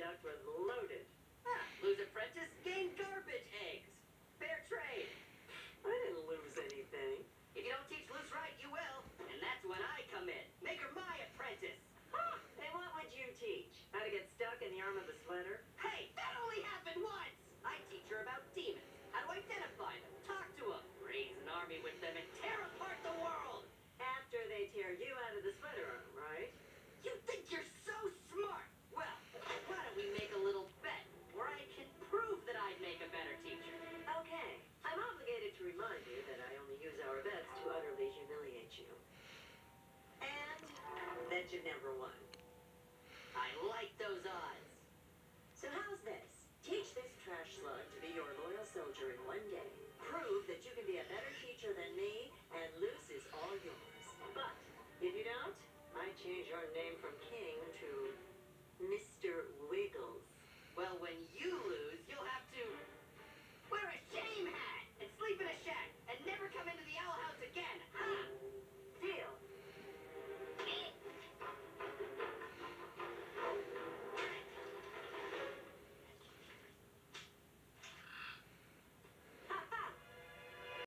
duct was loaded. Lose apprentice, gain garbage eggs. Fair trade. I didn't lose anything. If you don't teach Luce right, you will. And that's when I come in. Make her my apprentice. And what would you teach? How to get stuck in the arm of the sweater?